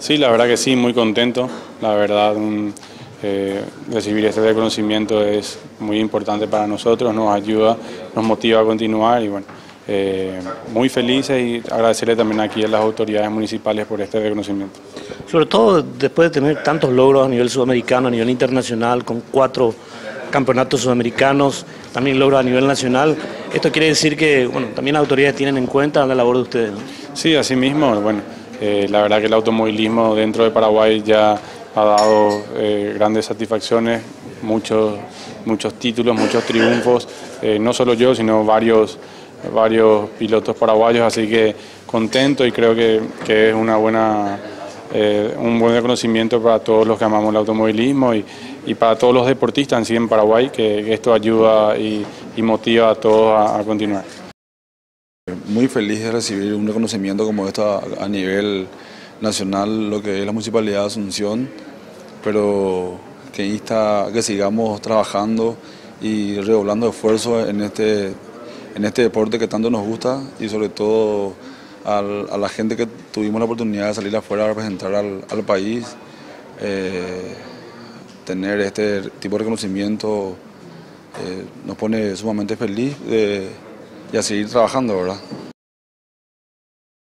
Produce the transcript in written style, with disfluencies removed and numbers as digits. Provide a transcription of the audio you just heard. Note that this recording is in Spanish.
Sí, la verdad que sí, muy contento. La verdad, recibir este reconocimiento es muy importante para nosotros, nos ayuda, nos motiva a continuar y bueno, muy felices y agradecerle también aquí a las autoridades municipales por este reconocimiento. Sobre todo después de tener tantos logros a nivel sudamericano, a nivel internacional, con 4 campeonatos sudamericanos, también logros a nivel nacional. Esto quiere decir que bueno, también las autoridades tienen en cuenta la labor de ustedes, ¿no? Sí, así mismo, bueno, la verdad que el automovilismo dentro de Paraguay ya ha dado grandes satisfacciones, muchos títulos, muchos triunfos, no solo yo, sino varios pilotos paraguayos, así que contento y creo que es un buen reconocimiento para todos los que amamos el automovilismo y para todos los deportistas en sí en Paraguay, que esto ayuda y motiva a todos a continuar. Muy feliz de recibir un reconocimiento como esto a nivel nacional, lo que es la Municipalidad de Asunción, pero que insta a que sigamos trabajando y redoblando esfuerzos en este deporte que tanto nos gusta y sobre todo a la gente que tuvimos la oportunidad de salir afuera a representar al país. Tener este tipo de reconocimiento nos pone sumamente feliz y a seguir trabajando, ¿verdad?